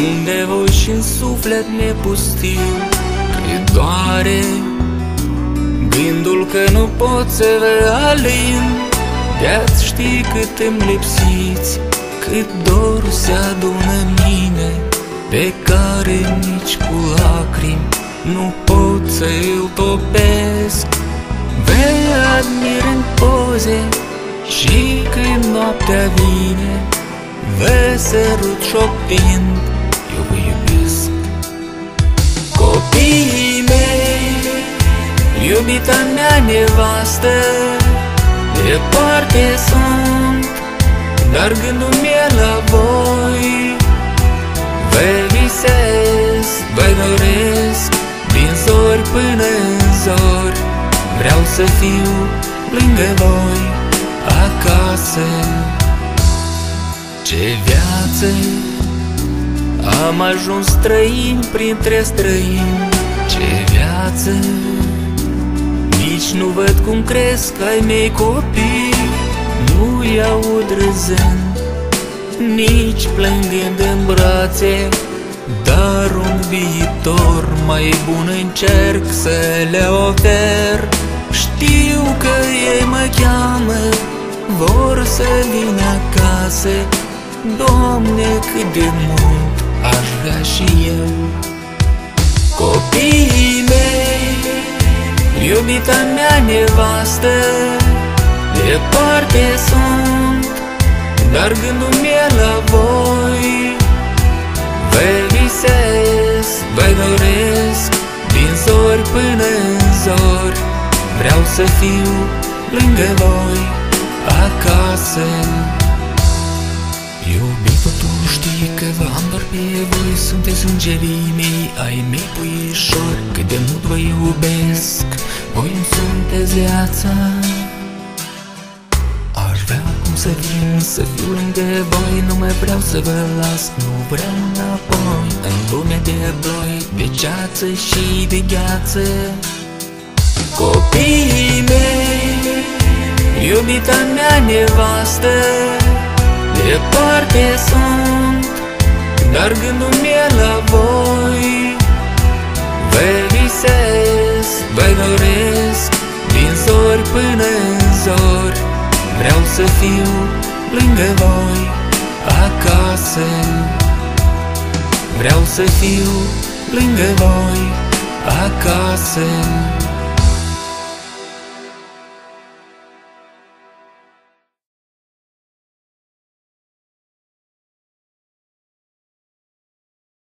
Unde voi și-n suflet mi-e pustiu, că doare gândul că nu pot să vă alin. De-ați ști cât îmi lipsiți, cât dor se adună în mine, pe care nici cu lacrimi nu pot să îl topesc. Vă admir în poze și când noaptea vine, vă sărut șoptind, eu vă iubesc. Copiii mei, iubita mea nevastă, departe sunt, dar gândul mi-e la voi. Vă visez, vă doresc, din zori până în zori, vreau să fiu lângă voi, acasă. Ce viață, am ajuns străin printre străini. Ce viață, nici nu văd cum cresc ai mei copii. Nu-i aud râzând, nici plângând în brațe, dar un viitor mai bun încerc să le ofer. Știu că ei mă cheamă, vor să vin acasă. Doamne, cât de mult aș vrea și eu. Copiii mei, iubita mea nevastă, departe sunt, dar gândul mi-e la voi. Vă visez, vă doresc, din zori până în zori, vreau să fiu lângă voi, acasă. Iubito, tu știi că v-am doar pe voi, sunteți îngerii mei, ai mei puișori. Cât de mult vă iubesc, voi îmi sunteți viața. Aș vrea acum să vin, să fiu lângă voi, nu mai vreau să vă las, nu vreau înapoi în lumea de bloi, de ceață și de gheață. Copiii mei, iubita mea nevastă, departe sunt, dar gândul mi-e la voi. Vă visez, vă doresc, din zori până în zori, vreau să fiu lângă voi, acasă. Vreau să fiu lângă voi, acasă.